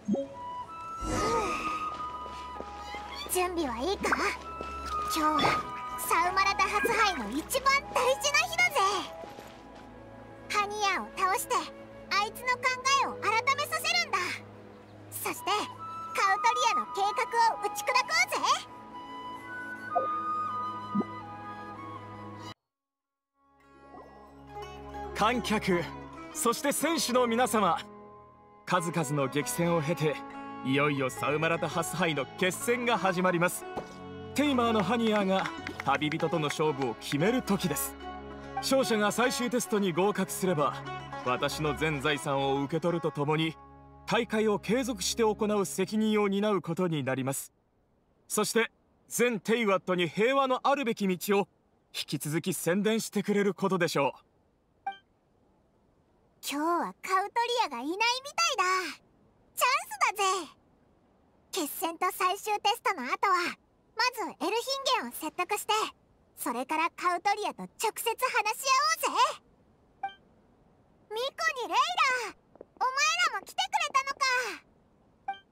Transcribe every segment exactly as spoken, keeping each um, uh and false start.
準備はいいか？今日はサウマラタ初杯の一番大事な日だぜ。ハニヤを倒してあいつの考えを改めさせるんだ。そしてカウトリアの計画を打ち砕こうぜ。 観客、そして選手の皆様、数々の激戦を経ていよいよサウマラタハス杯の決戦が始まります。テイマーのハニヤーが旅人との勝負を決める時です。勝者が最終テストに合格すれば私の全財産を受け取るとともに大会を継続して行う責任を担うことになります。そして全テイワットに平和のあるべき道を引き続き宣伝してくれることでしょう。 今日はカウトリアがいないみたいだ。チャンスだぜ。決戦と最終テストの後はまずエルヒンゲンを説得して、それからカウトリアと直接話し合おうぜ。ミコにレイラ、お前らも来てくれたのか。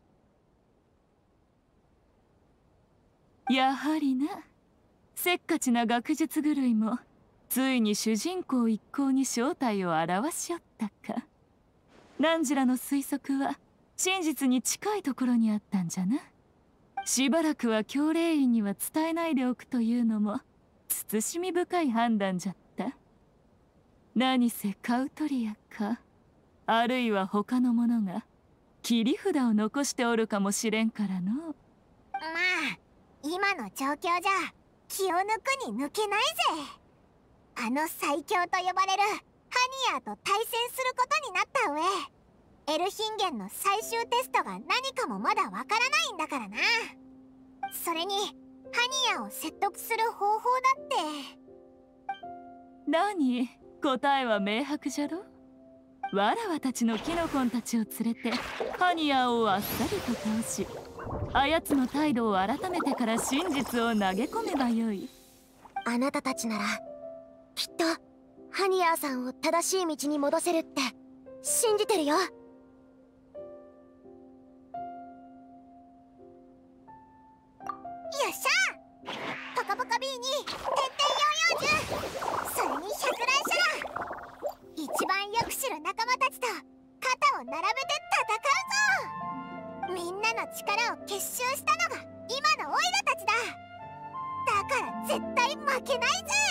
やはりな。せっかちな学術狂いもついに主人公一行に正体を現しおったか。汝らの推測は真実に近いところにあったんじゃな。しばらくは教令員には伝えないでおくというのも慎み深い判断じゃった。何せカウトリアか、あるいは他の者が切り札を残しておるかもしれんからの。まあ今の状況じゃ気を抜くに抜けないぜ。あの最強と呼ばれるハニヤーと対戦することになった上、エルヒンゲンの最終テストが何かもまだわからないんだからな。それにハニヤーを説得する方法だって。 何、答えは明白じゃろ。わらわたちのキノコンたちを連れてハニヤーをあっさりと倒し、あやつの態度を改めてから真実を投げ込めばよい。 あなたたちならきっとハニヤーさんを正しい道に戻せるって信じてるよ。 よっしゃ、ポカポカ ビー にてんてんよんよんじゅう、それに百来者ら、一番よく知る仲間たちと肩を並べて戦うぞ。みんなの力を結集したのが今のオイラたちだ。だから絶対負けないぜ。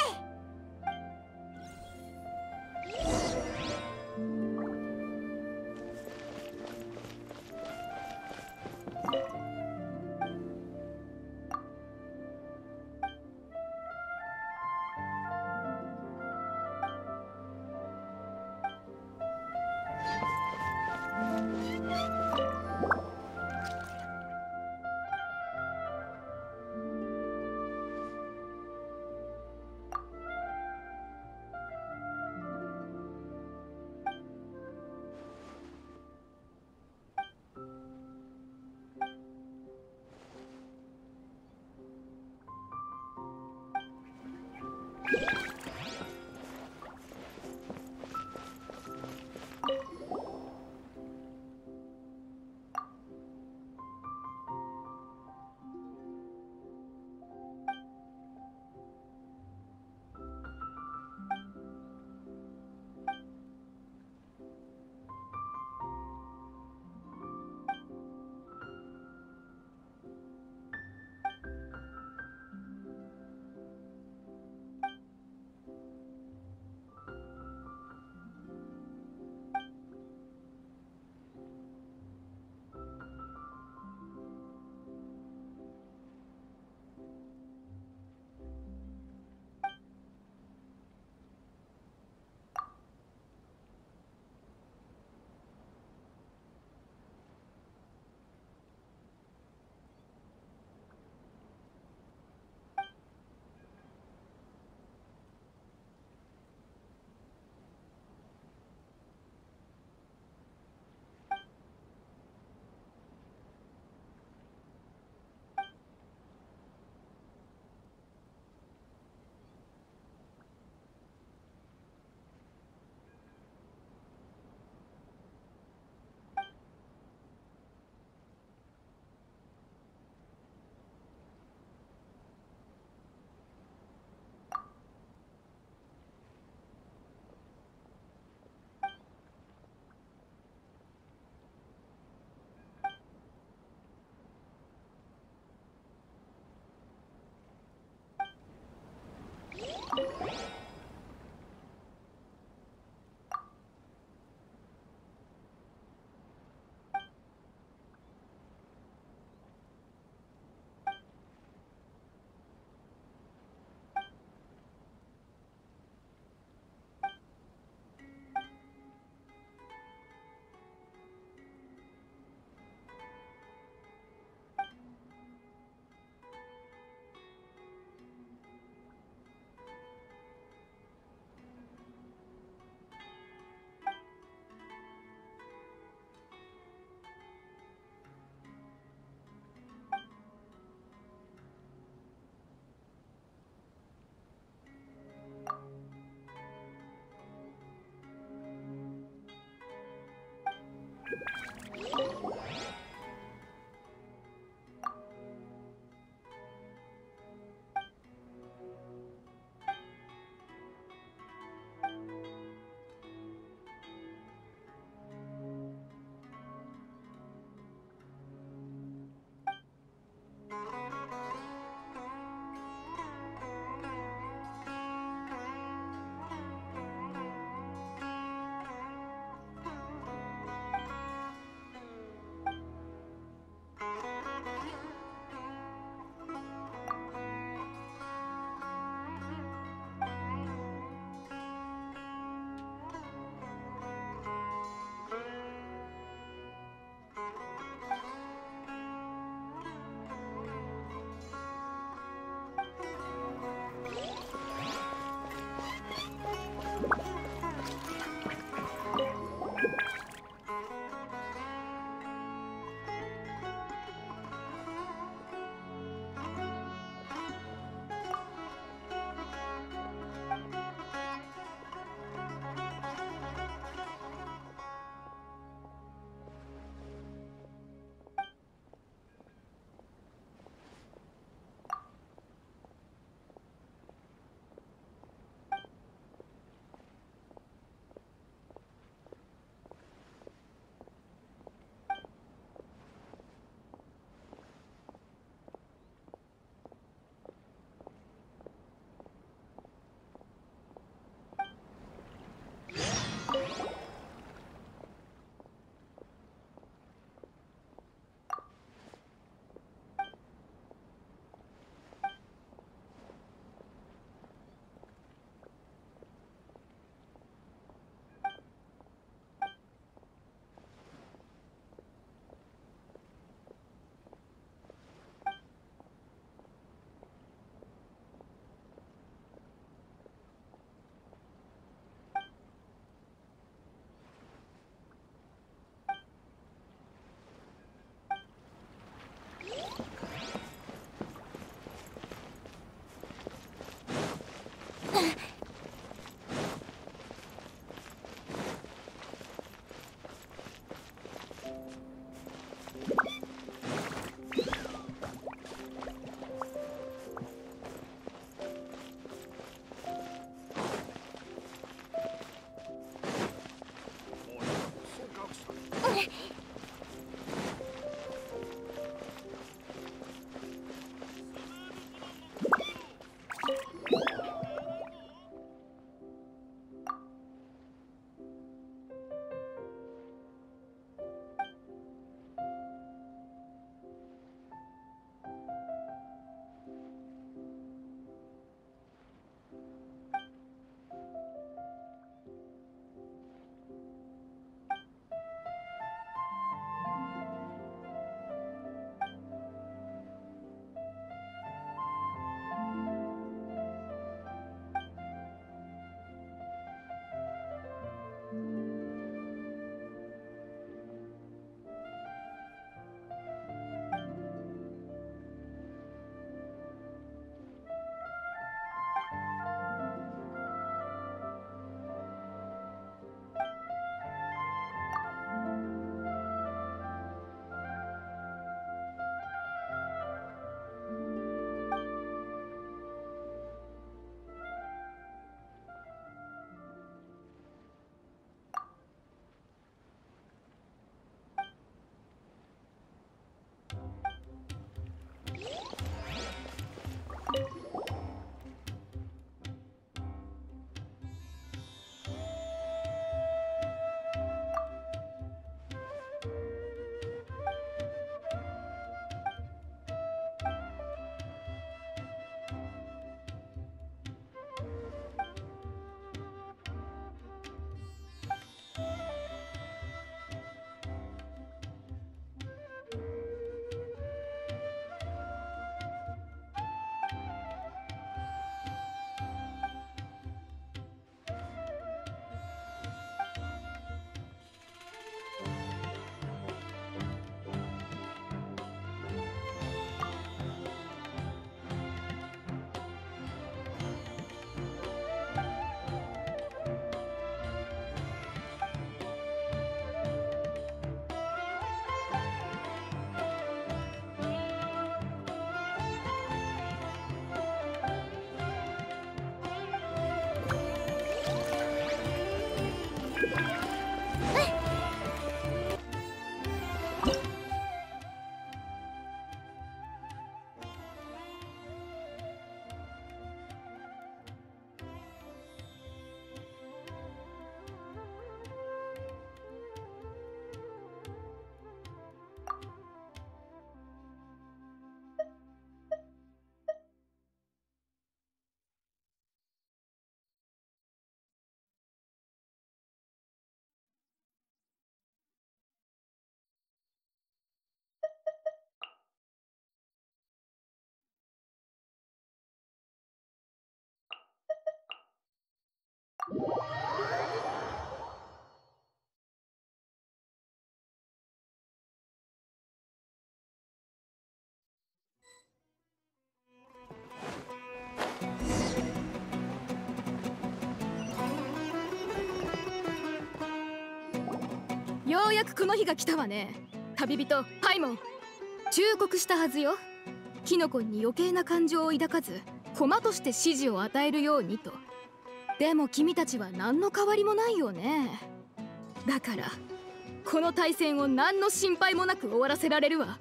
ようやくこの日が来たわね。旅人パイモン、忠告したはずよ。キノコに余計な感情を抱かず駒として指示を与えるようにと。でも君たちは何の変わりもないよね。だからこの対戦を何の心配もなく終わらせられるわ。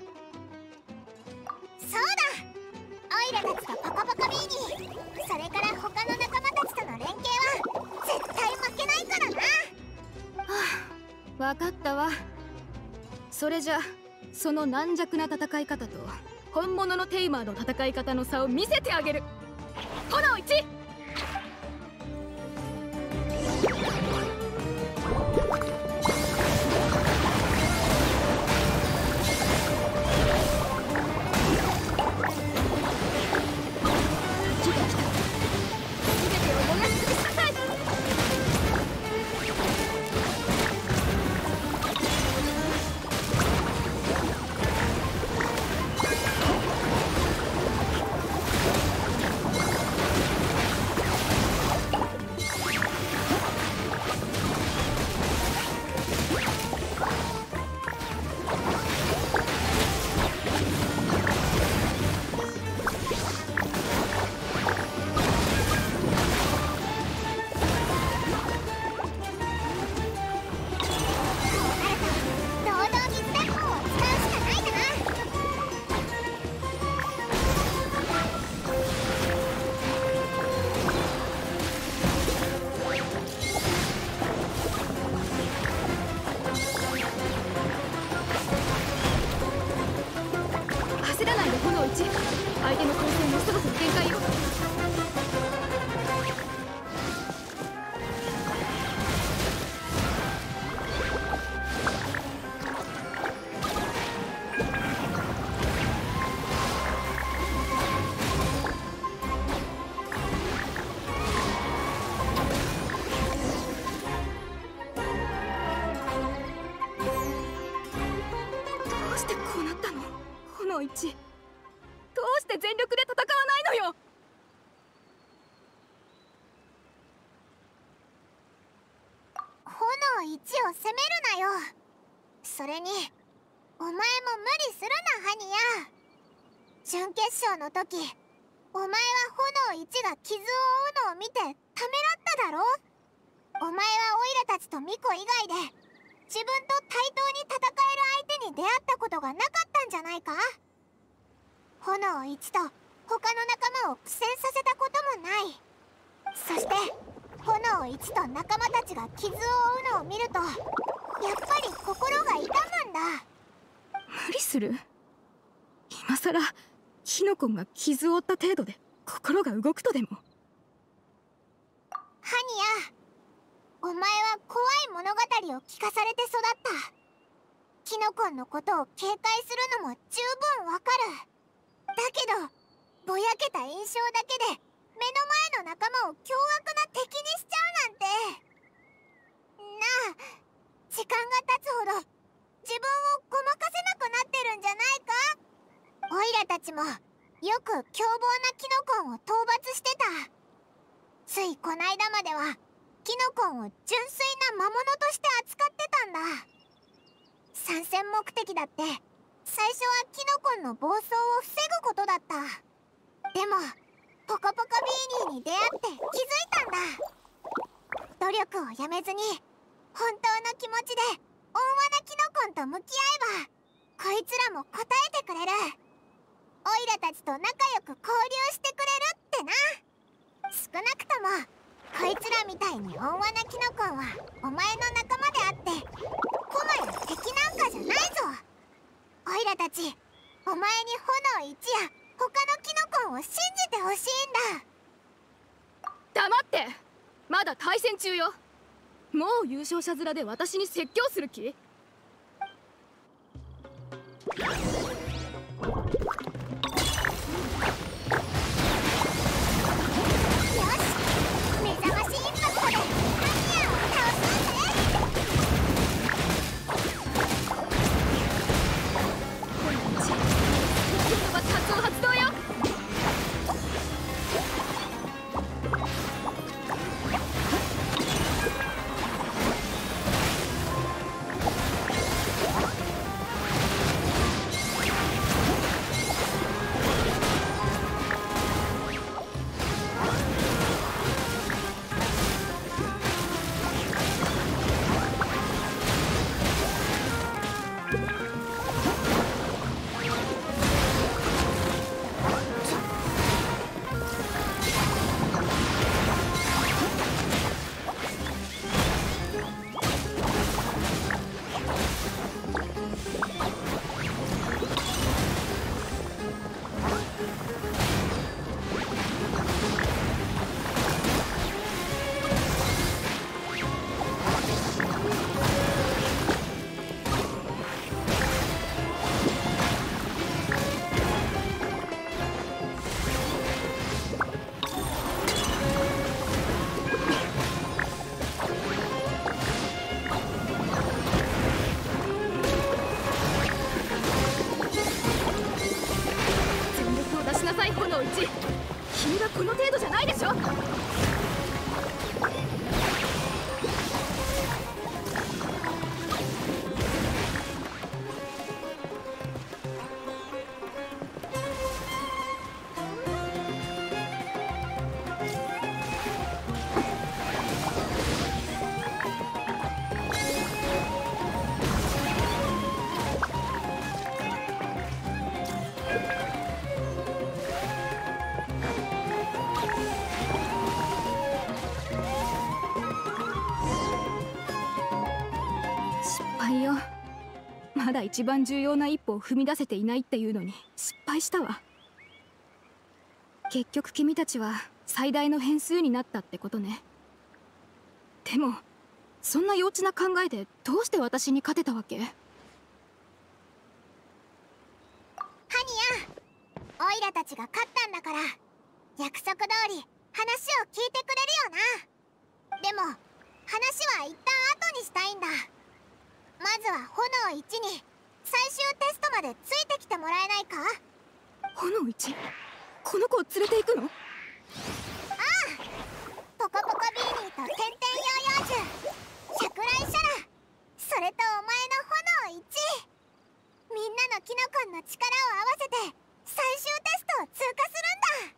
そうだ、オイラたちとポコポコビーニー、それから他の仲間たちとの連携は絶対負けないからな。 はあ、分かったわ。それじゃその軟弱な戦い方と本物のテイマーの戦い方の差を見せてあげる。炎一うしてこうなったの？炎一、どうして全力で戦わないのよ。 炎一を責めるなよ。それにお前も無理するな、ハニヤ。準決勝の時お前は炎一が傷を負うのを見てためらっただろ。お前はオイラたちとミコ以外で自分と対等に戦える相手に出会ったことがなかったんじゃないか。炎一と他の仲間を苦戦させたこともない。そして炎一と仲間たちが傷を負うのを見るとやっぱり心が痛むんだ。 無理する？今さらキノコンが傷を負った程度で心が動くとでも？ ハニヤ、お前は怖い物語を聞かされて育った。キノコンのことを警戒するのも十分わかる。だけどぼやけた印象だけで目の前の仲間を凶悪な敵にしちゃうなんて。なあ、時間が経つほど自分をごまかせなくなってるんじゃないか。オイラたちもよく凶暴なキノコンを討伐してた。ついこないだまではキノコンを純粋な魔物として扱ってたんだ。参戦目的だって最初はキノコンの暴走を防ぐことだった。でもポコポコビーニーに出会って気づいたんだ。努力をやめずに本当の気持ちで温和なキノコンと向き合えばこいつらも応えてくれる。オイラたちと仲良く交流してくれるってな。少なくともこいつらみたいに温和なキノコンはお前の仲間であってコマや敵なんかじゃないぞ。オイラたちお前に炎一や他のキノコンを信じてほしいんだ。 黙って。まだ対戦中よ。もう優勝者面で私に説教する気？ よし、目覚ましインパクトでハニヤを倒すぜ。 今日は活動発動よ。君がこの程度じゃないでしょ。まだ一番重要な一歩を踏み出せていないっていうのに失敗したわ。結局君たちは最大の変数になったってことね。でもそんな幼稚な考えでどうして私に勝てたわけ？ハニヤ、オイラたちが勝ったんだから約束通り話を聞いてくれるよな。でも話は一旦後にしたいんだ。まずは炎一に最終テストまでついてきてもらえないか？ 炎一、この子を連れて行くの？ ポコポコビーニーと天天ヨーヨージュ、百来シャラ、それとお前の炎一。みんなのキノコンの力を合わせて最終テストを通過するん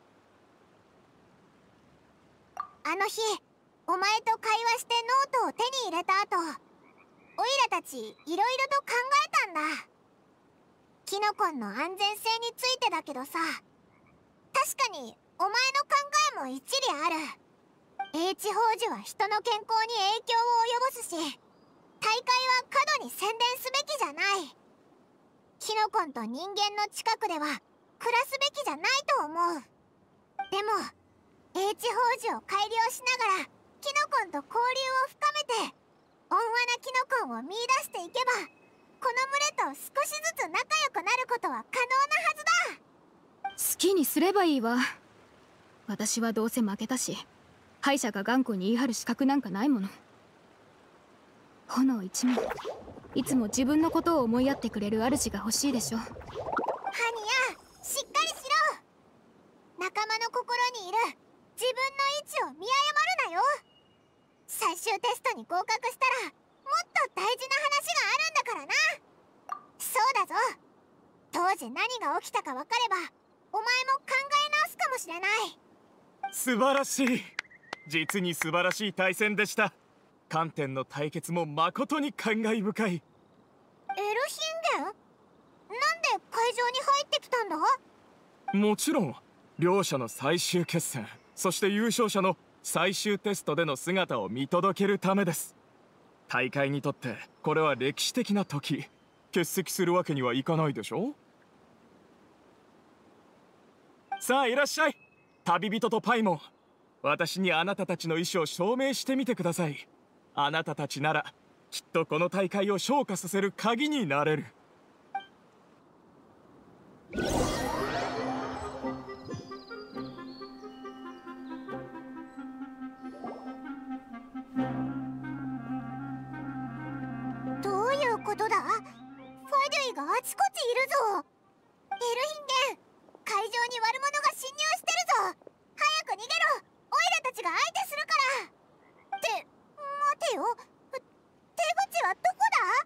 だ。あの日お前と会話してノートを手に入れた後、オイラたちいろいろと考えたんだ。キノコンの安全性についてだけどさ、確かにお前の考えも一理ある。H 宝珠は人の健康に影響を及ぼすし、大会は過度に宣伝すべきじゃない。キノコンと人間の近くでは暮らすべきじゃないと思う。でも H 宝珠を改良しながらキノコンと交流を深めて温和なキノコンを見出していけば、この群れと少しずつ仲良くなることは可能なはずだ。 好きにすればいいわ。私はどうせ負けたし、敗者が頑固に言い張る資格なんかないもの。炎一もいつも自分のことを思いやってくれる主が欲しいでしょ。 ハニヤ、しっかりしろ。仲間の心にいる自分の位置を見誤るなよ。最終テストに合格したらもっと大事な話があるんだからな。そうだぞ。当時何が起きたか分かればお前も考え直すかもしれない。 素晴らしい。実に素晴らしい対戦でした。観点の対決も誠に感慨深い。 エルヒンゲン、なんで会場に入ってきたんだ？ もちろん両者の最終決戦、そして優勝者の最終テストでの姿を見届けるためです。大会にとってこれは歴史的な時。欠席するわけにはいかないでしょ。さあいらっしゃい、旅人とパイモン。私にあなたたちの意思を証明してみてください。あなたたちならきっとこの大会を昇華させる鍵になれる。 どういうことだ？ファデュイがあちこちいるぞ。エルヒンゲン、会場に悪者が侵入してるぞ。早く逃げろ。オイラたちが相手するから。って待てよ、手口はどこ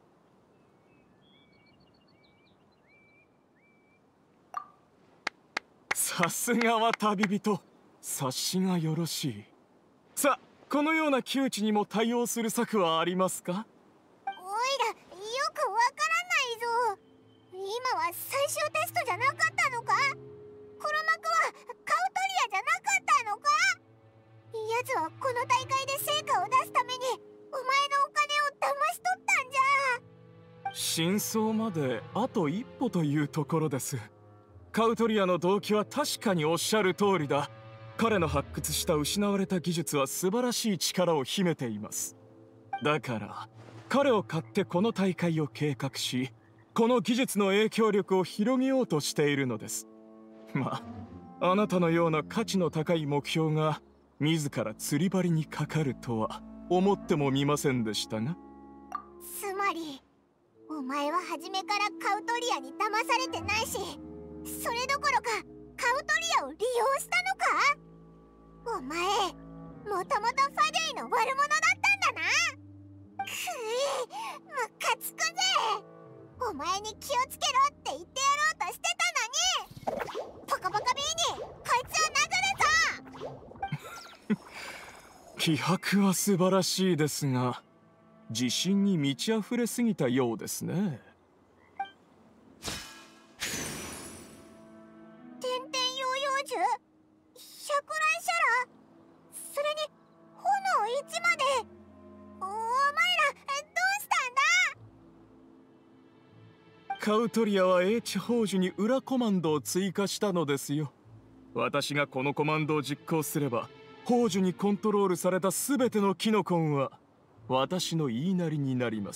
だ？ さすがは旅人、察しがよろしい。さあこのような窮地にも対応する策はありますか？ オイラよくわからないぞ。今は最終テストじゃなかったのか？黒幕はカウトリアじゃなかったのか？奴はこの大会で成果を出すためにお前のお金を騙し取ったんじゃ。 真相まであと一歩というところです。カウトリアの動機は確かにおっしゃる通りだ。彼の発掘した失われた技術は素晴らしい力を秘めています。だから彼を買ってこの大会を計画し、この技術の影響力を広げようとしているのです。まああなたのような価値の高い目標が自ら釣り針にかかるとは思ってもみませんでしたが。 つまりお前は初めからカウトリアに騙されてないし、それどころかカウトリアを利用したのか？お前もともとファデュイの悪者だったんだな。くい、ムカつくぜ。お前に気をつけろって言ってやろうとしてたのに。ポコポコビーニ、こいつを殴るぞ。 気迫は素晴らしいですが、自信に満ち溢れすぎたようですね。 天天ヨーヨージュ、百来シャラ、それに炎一まで。お前らどうしたんだ？ カウトリアは H 宝珠に裏コマンドを追加したのですよ。私がこのコマンドを実行すれば、宝珠にコントロールされた全てのキノコンは私の言いなりになります。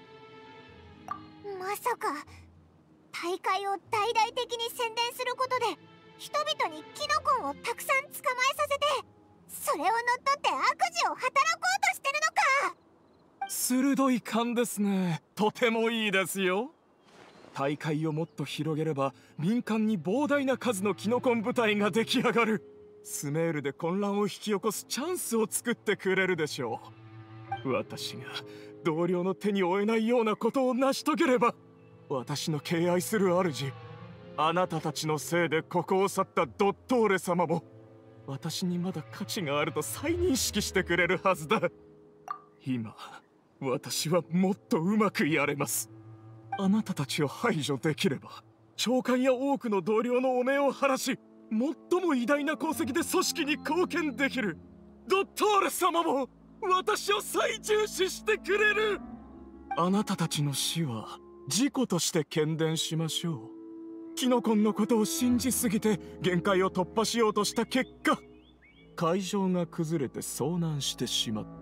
まさか大会を大々的に宣伝することで人々にキノコンをたくさん捕まえさせて、それを乗っ取って悪事を働こうとしてるのか？ 鋭い勘ですね。とてもいいですよ。大会をもっと広げれば民間に膨大な数のキノコン部隊が出来上がる。スメールで混乱を引き起こすチャンスを作ってくれるでしょう。私が同僚の手に負えないようなことを成し遂げれば、私の敬愛する主、あなたたちのせいでここを去ったドットーレ様も私にまだ価値があると再認識してくれるはずだ。今私はもっとうまくやれます。あなたたちを排除できれば長官や多くの同僚の汚名を晴らし、最も偉大な功績で組織に貢献できるドットーレ様も私を最重視してくれる。あなたたちの死は事故として喧伝しましょう。キノコンのことを信じすぎて限界を突破しようとした結果、会場が崩れて遭難してしまった。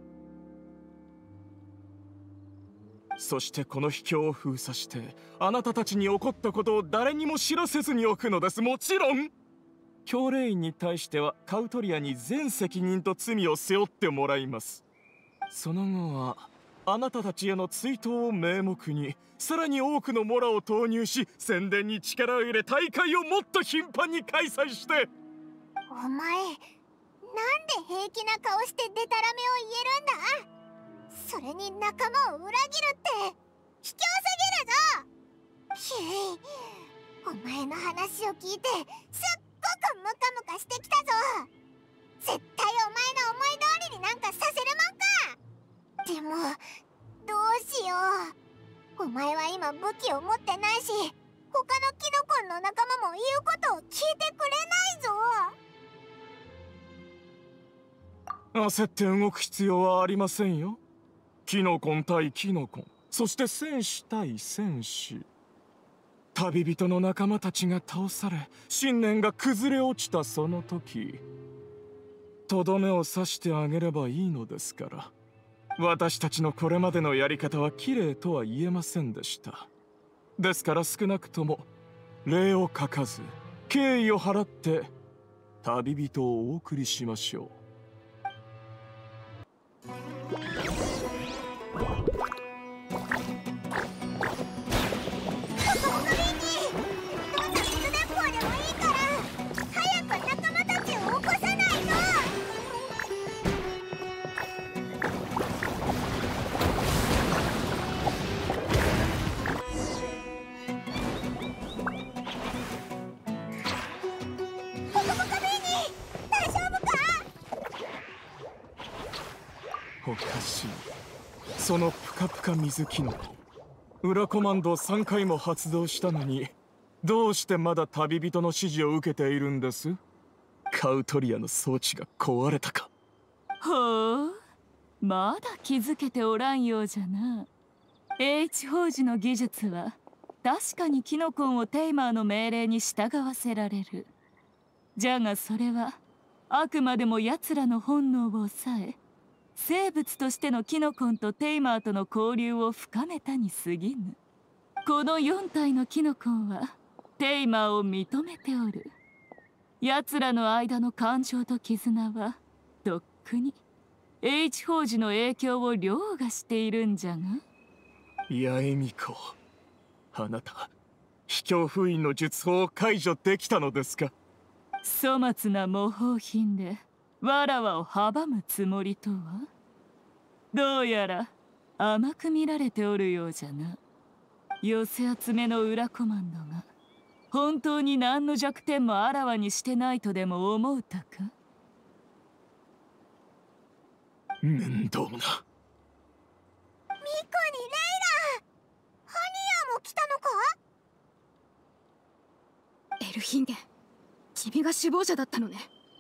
そしてこの秘境を封鎖してあなたたちに起こったことを誰にも知らせずにおくのです。もちろん教令員に対してはカウトリアに全責任と罪を背負ってもらいます。その後はあなたたちへの追悼を名目にさらに多くのモラを投入し、宣伝に力を入れ大会をもっと頻繁に開催して。 お前なんで平気な顔してデタラメを言えるんだ。それに仲間を裏切るって卑怯すぎるぞ。ひい、お前の話を聞いてすっごくムカムカしてきたぞ。絶対お前の思い通りになんかさせるもんか。でもどうしよう。お前は今武器を持ってないし、他のキノコンの仲間も言うことを聞いてくれないぞ。 焦って動く必要はありませんよ。キノコン対キノコン、そして戦士対戦士。旅人の仲間たちが倒され信念が崩れ落ちたその時、とどめを刺してあげればいいのですから。私たちのこれまでのやり方は綺麗とは言えませんでした。ですから少なくとも礼を欠かず敬意を払って旅人をお送りしましょう。おかしい。そのプカプカ水キノコ、裏コマンドをさんかいも発動したのに、どうしてまだ旅人の指示を受けているんです？カウトリアの装置が壊れたか。 ほう、まだ気づけておらんようじゃな。 H 宝珠の技術は確かにキノコンをテイマーの命令に従わせられる。じゃがそれはあくまでも奴らの本能を抑え、生物としてのキノコンとテイマーとの交流を深めたに過ぎぬ。このよん体のキノコンはテイマーを認めておる。奴らの間の感情と絆はとっくに H 宝珠の影響を凌駕しているんじゃが。 八重美子、あなた卑怯封印の術法を解除できたのですか？ 粗末な模倣品でわらわを阻むつもりとは。どうやら甘く見られておるようじゃな。寄せ集めの裏コマンドが本当に何の弱点もあらわにしてないとでも思うたか？ 面倒な。ミコにレイラ、 ハニヤも来たのか？ エルヒンゲン、君が首謀者だったのね。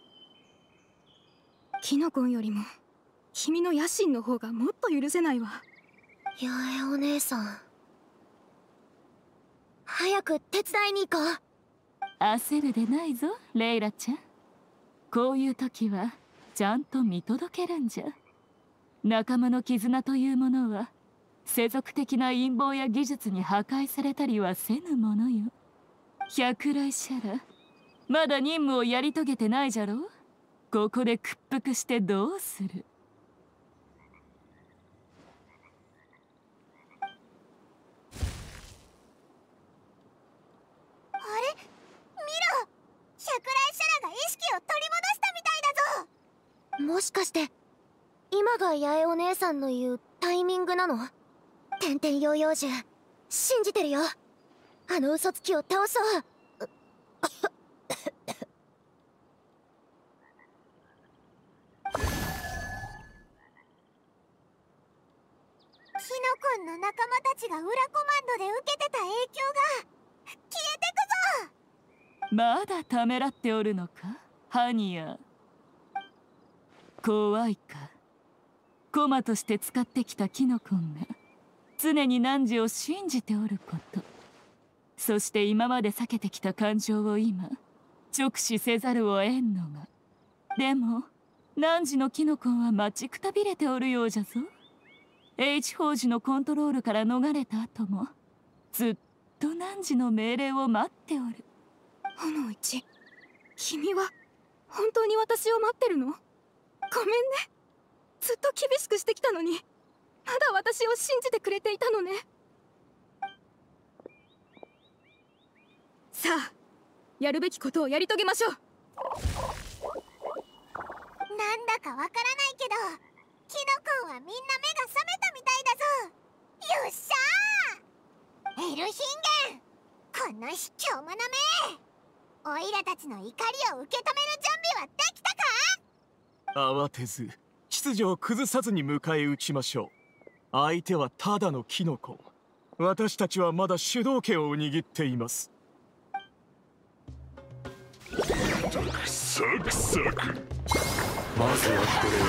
キノコンよりも君の野心の方がもっと許せないわ。 八重お姉さん、早く手伝いに行こう。 焦るでないぞレイラちゃん。こういう時はちゃんと見届けるんじゃ。仲間の絆というものは世俗的な陰謀や技術に破壊されたりはせぬものよ。百来シャラ、まだ任務をやり遂げてないじゃろ。ここで屈服してどうする？ しかして今が八重お姉さんの言うタイミングなの？天々ヨーヨー獣信じてるよ。あの嘘つきを倒そう。 キノコンの仲間たちが裏コマンドで受けてた影響が消えてくぞ。 まだためらっておるのかハニヤ。怖いか。駒として使ってきたキノコンが常に汝を信じておること、そして今まで避けてきた感情を今直視せざるを得んのが。でも汝のキノコンは待ちくたびれておるようじゃぞ。H 宝珠のコントロールから逃れた後もずっと汝の命令を待っておる。 炎一、君は本当に私を待ってるの？ごめんね。ずっと厳しくしてきたのにまだ私を信じてくれていたのね。さあ、やるべきことをやり遂げましょう。 なんだかわからないけどキノコンはみんな目が覚めたみたいだぞ。よっしゃーエルヒンゲン、この卑怯者め。オイラたちの怒りを受け止める準備はできたか？ 慌てず秩序を崩さずに迎え撃ちましょう。相手はただのキノコ。私たちはまだ主導権を握っています。 サクサク。まずはこれ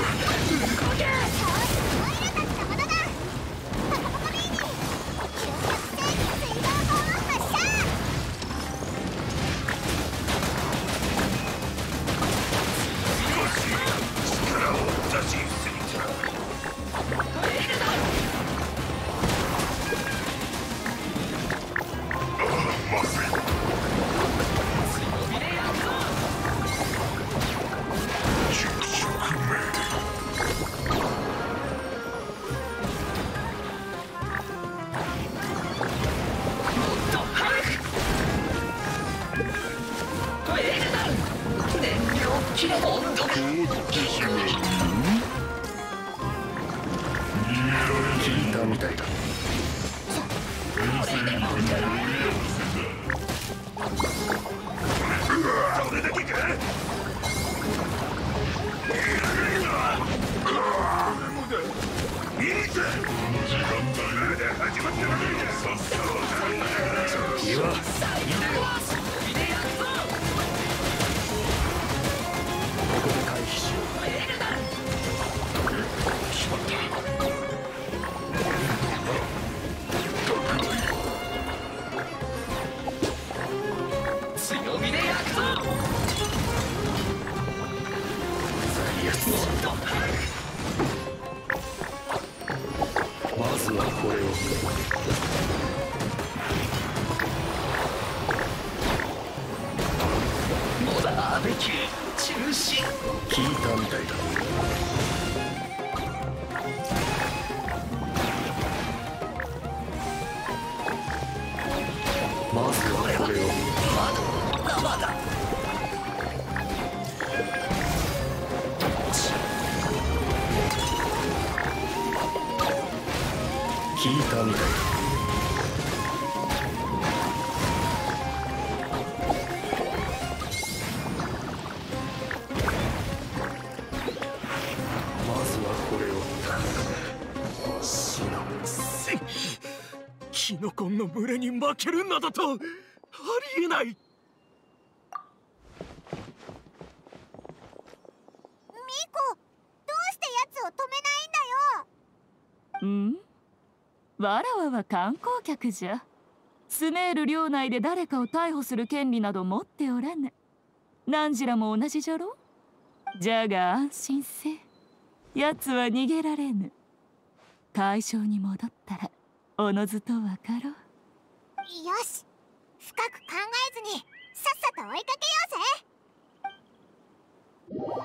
聞いたみたいだ。それだけか。いいぜ。時間だ。まだ始まってない。さっさと先はここで回避しよう。しまった。強火で焼くぞ。最悪。まずはこれを。モダーベキュー中止。聞いたみたいだ。まずはこれを。まだ生だ。聞いたみたいだ。まずはこれを。死のせん。 キノコンの群れに負けるなどとありえない。ミコ、どうして奴を止めないんだよ。 うんわらわは観光客じゃ。スメール領内で誰かを逮捕する権利など持っておらぬ。汝らも同じじゃろ。じゃが安心せ。奴は逃げられぬ。会場に戻ったらおのずとわかろう。 よし、深く考えずにさっさと追いかけようぜ。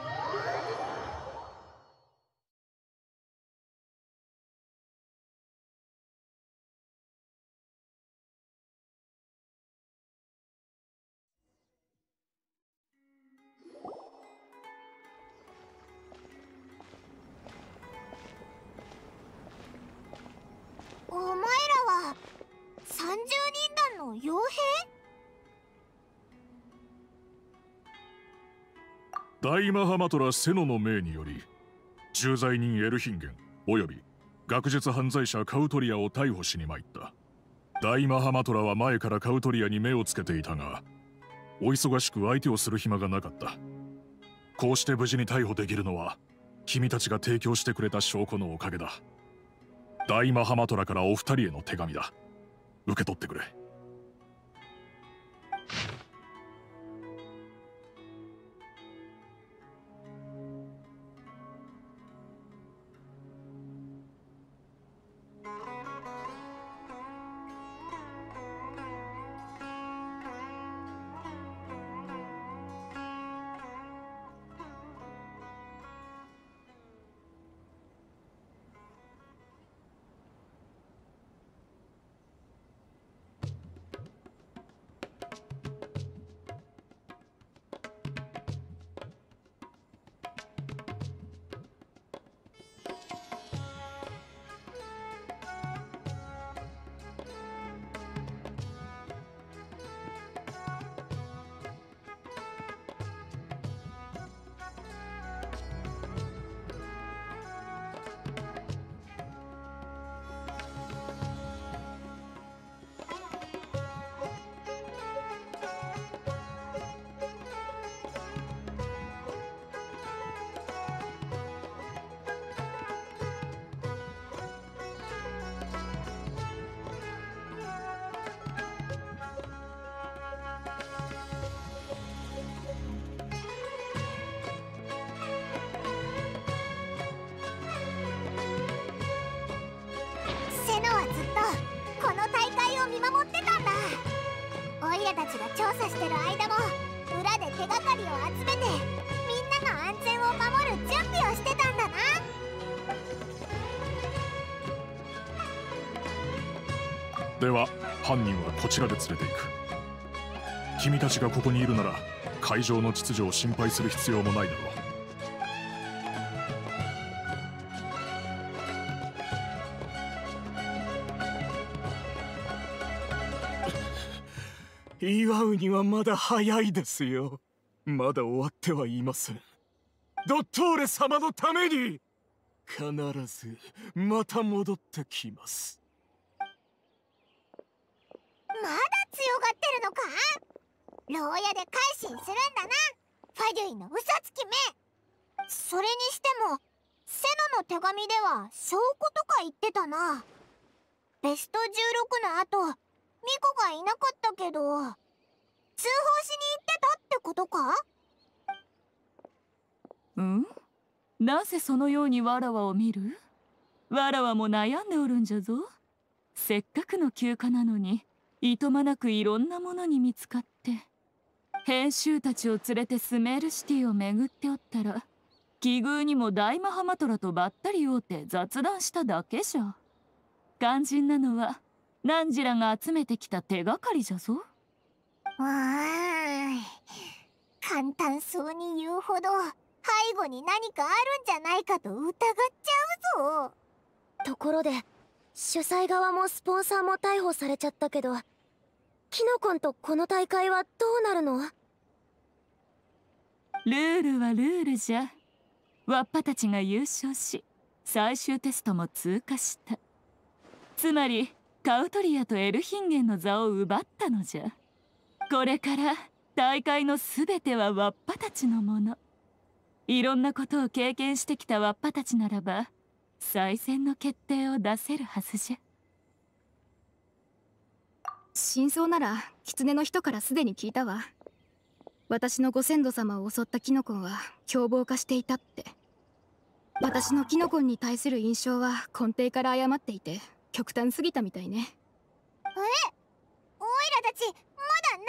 大マハマトラセノの命により重罪人エルヒンゲンおよび学術犯罪者カウトリアを逮捕しに参った。大マハマトラは前からカウトリアに目をつけていたが、お忙しく相手をする暇がなかった。こうして無事に逮捕できるのは君たちが提供してくれた証拠のおかげだ。大マハマトラからお二人への手紙だ。受け取ってくれ。 たちが調査してる間も裏で手がかりを集めてみんなの安全を守る準備をしてたんだな。 では犯人はこちらで連れて行く。君たちがここにいるなら会場の秩序を心配する必要もないだろう。 祝うにはまだ早いですよ。まだ終わってはいません。ドットーレ様のために必ずまた戻ってきます。 まだ強がってるのか。牢屋で改心するんだな、ファデュイの嘘つきめ。それにしてもセノの手紙では証拠とか言ってたな。ベストじゅうろくの後ミコがいなかったけど、通報しに行ってたってことか？ うん？なぜそのようにわらわを見る？わらわも悩んでおるんじゃぞ。せっかくの休暇なのにいとまなくいろんなものに見つかって、編集たちを連れてスメールシティを巡っておったら、奇遇にも大マハマトラとばったり会うて雑談しただけじゃ。肝心なのはナンジラが集めてきた手がかりじゃぞ。 わーい、簡単そうに言うほど背後に何かあるんじゃないかと疑っちゃうぞ。 ところで主催側もスポンサーも逮捕されちゃったけど、キノコンとこの大会はどうなるの？ ルールはルールじゃ。ワッパたちが優勝し最終テストも通過した。つまりカウトリアとエルヒンゲンの座を奪ったのじゃ。これから大会のすべてはワッパたちのもの。いろんなことを経験してきたワッパたちならば再戦の決定を出せるはずじゃ。 真相なら狐の人からすでに聞いたわ。私のご先祖様を襲ったキノコンは凶暴化していたって。私のキノコンに対する印象は根底から誤っていて極端すぎたみたいね。 え、オイラたちまだ何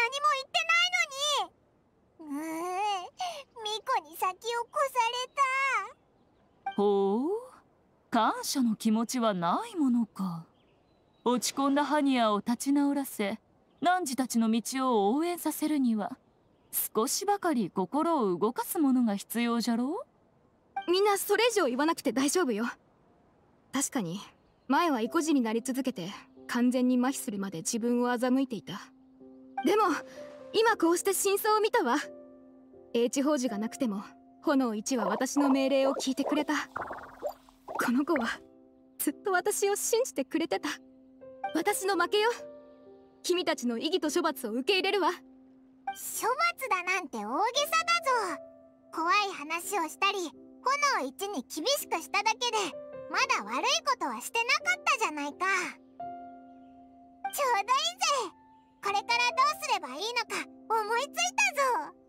も言ってないのに。うーん、ミコに先を越された。 ほう、感謝の気持ちはないものか。落ち込んだハニアを立ち直らせ、汝たちの道を応援させるには少しばかり心を動かすものが必要じゃろう。 みんなそれ以上言わなくて大丈夫よ。確かに前は意固地になり続けて完全に麻痺するまで自分を欺いていた。でも今こうして真相を見たわ。英知宝珠がなくても炎一は私の命令を聞いてくれた。この子はずっと私を信じてくれてた。私の負けよ。君たちの異議と処罰を受け入れるわ。 処罰だなんて大げさだぞ。怖い話をしたり炎一に厳しくしただけでまだ悪いことはしてなかったじゃないか。ちょうどいいぜ。これからどうすればいいのか思いついたぞ。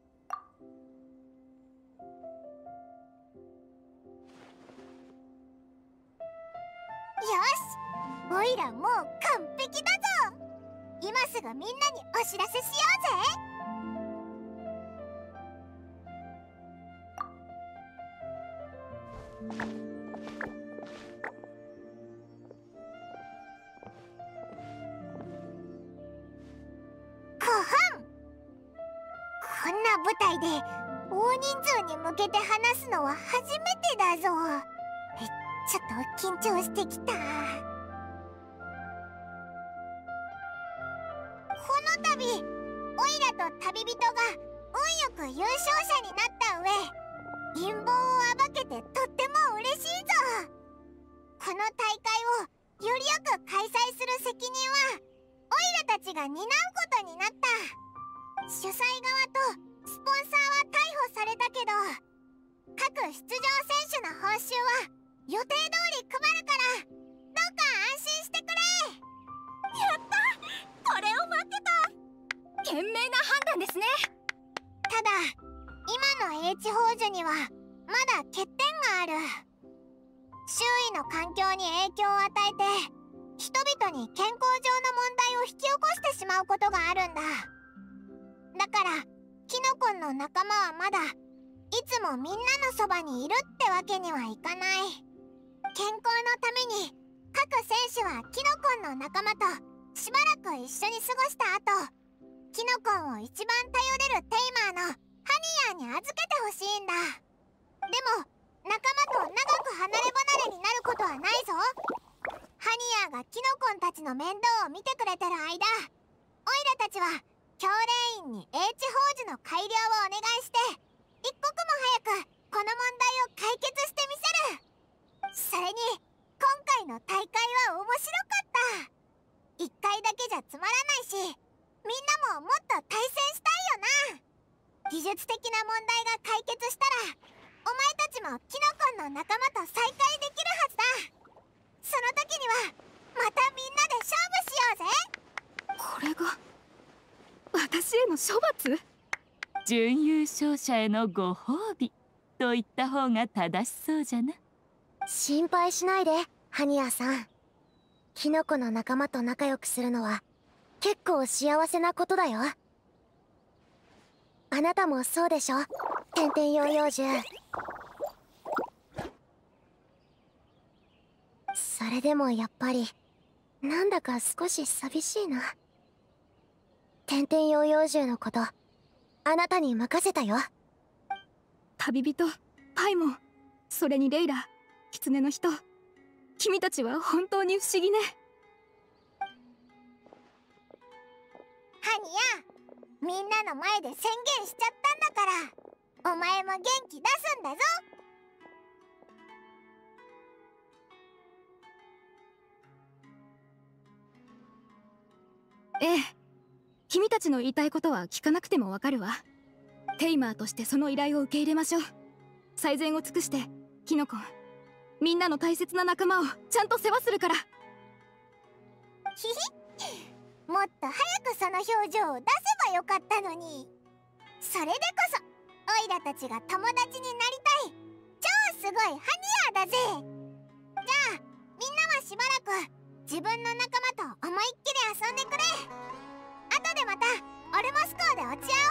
よし、おいらもう完璧だぞ。今すぐみんなにお知らせしようぜ。こんな舞台で大人数に向けて話すのは初めてだぞ。ちょっと緊張してきた。この度オイラと旅人が運よく優勝者になった上、陰謀を暴けてとっても嬉しいぞ。この大会をよりよく開催する責任はオイラたちが担うことになった。主催側とスポンサーは逮捕されたけど、各出場選手の報酬は予定通り配るから、どうか安心してくれ。やった、これを待ってた。 賢明な判断ですね。 ただ今の H 宝珠にはまだ欠点がある。周囲の環境に影響を与えて人々に健康上の問題を引き起こしてしまうことがあるんだ。だからキノコンの仲間はまだいつもみんなのそばにいるってわけにはいかない。健康のために各選手はキノコンの仲間としばらく一緒に過ごした後、キノコンを一番頼れるテイマーのハニヤーに預けてほしいんだ。でも仲間と長く離れ離れになることはないぞ。ハニヤーがキノコンたちの面倒を見てくれてる間、オイラたちは教練員に H 宝珠の改良をお願いして一刻も早くこの問題を解決してみせる。それに今回の大会は面白かった。一回だけじゃつまらないし、みんなももっと対戦したいよな。技術的な問題が解決したらお前たちもキノコンの仲間と再会できるはずだ。その時にはまたみんなで勝負しようぜ。 これが私への処罰？ 準優勝者へのご褒美と言った方が正しそうじゃな。 心配しないでハニヤさん。キノコの仲間と仲良くするのは結構幸せなことだよ。あなたもそうでしょ、てんてんヨーヨー獣。それでもやっぱりなんだか少し寂しいな。てんてんヨーヨー獣のことあなたに任せたよ。 旅人、パイモン、それにレイラ、狐の人、君たちは本当に不思議ね。 ハニヤ、みんなの前で宣言しちゃったんだからお前も元気出すんだぞ。 ええ、君たちの言いたいことは聞かなくてもわかるわ。テイマーとしてその依頼を受け入れましょう。最善を尽くしてキノコン、みんなの大切な仲間をちゃんと世話するから。 ひひ、もっと早くその表情を出せばよかったのに。それでこそオイラたちが友達になりたい超すごいハニヤーだぜ。じゃあみんなはしばらく自分の仲間と思いっきり遊んでくれ。後でまたオルモス港で落ち合おう。